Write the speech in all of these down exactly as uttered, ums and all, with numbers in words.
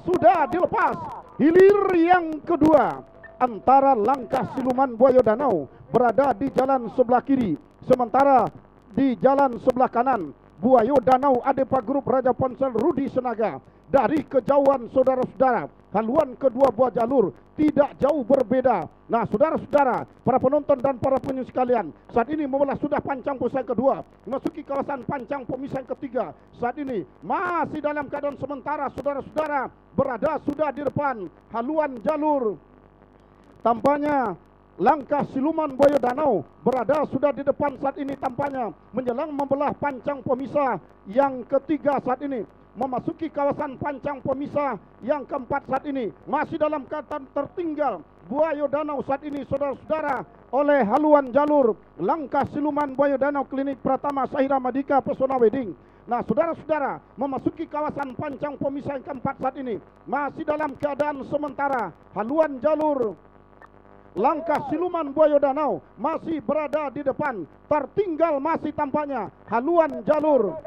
sudah dilepas. Hilir yang kedua antara Langkah Siluman Buaya Danau berada di jalan sebelah kiri, sementara di jalan sebelah kanan Buaya Danau Adepa Group Raja Ponsel Rudi Senaga. Dari kejauhan saudara-saudara, haluan kedua buah jalur tidak jauh berbeda. Nah, saudara-saudara, para penonton dan para penonton sekalian, saat ini membelah sudah pancang pemisah kedua, memasuki kawasan pancang pemisah ketiga. Saat ini masih dalam keadaan sementara, saudara-saudara, berada sudah di depan haluan jalur. Tampaknya Langkah Siluman Buaya Danau berada sudah di depan saat ini, tampaknya menjelang membelah pancang pemisah yang ketiga saat ini. Memasuki kawasan pancang pemisah yang keempat saat ini, masih dalam keadaan tertinggal Buaya Danau saat ini, saudara-saudara, oleh haluan jalur Langkah Siluman Buaya Danau Klinik Pratama Sahira Madika Pesona Wedding. Nah, saudara-saudara, memasuki kawasan pancang pemisah yang keempat saat ini, masih dalam keadaan sementara haluan jalur Langkah Siluman Buaya Danau masih berada di depan, tertinggal masih tampaknya haluan jalur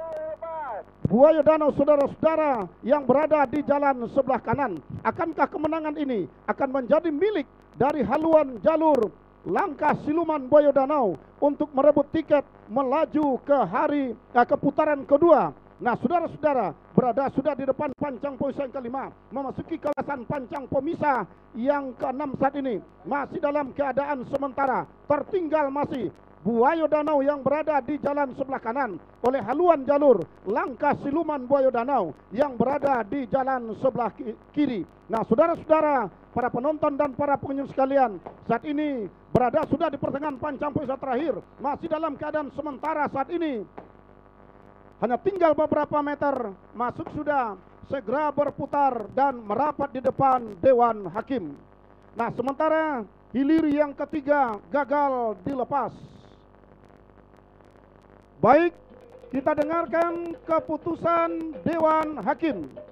Buaya Danau, saudara-saudara, yang berada di jalan sebelah kanan. Akankah kemenangan ini akan menjadi milik dari haluan jalur Langkah Siluman Buaya Danau untuk merebut tiket melaju ke hari eh, ke putaran kedua? Nah, saudara-saudara, berada sudah di depan pancang pemisah yang kelima, memasuki kawasan pancang pemisah yang keenam saat ini, masih dalam keadaan sementara, tertinggal masih Buaya Danau yang berada di jalan sebelah kanan oleh haluan jalur Langkah Siluman Buaya Danau yang berada di jalan sebelah kiri. Nah, saudara-saudara, para penonton dan para pengunjung sekalian, saat ini berada sudah di pertengahan pancang pemisah terakhir, masih dalam keadaan sementara saat ini. Hanya tinggal beberapa meter masuk sudah, segera berputar dan merapat di depan Dewan Hakim. Nah, sementara hilir yang ketiga gagal dilepas. Baik, kita dengarkan keputusan Dewan Hakim.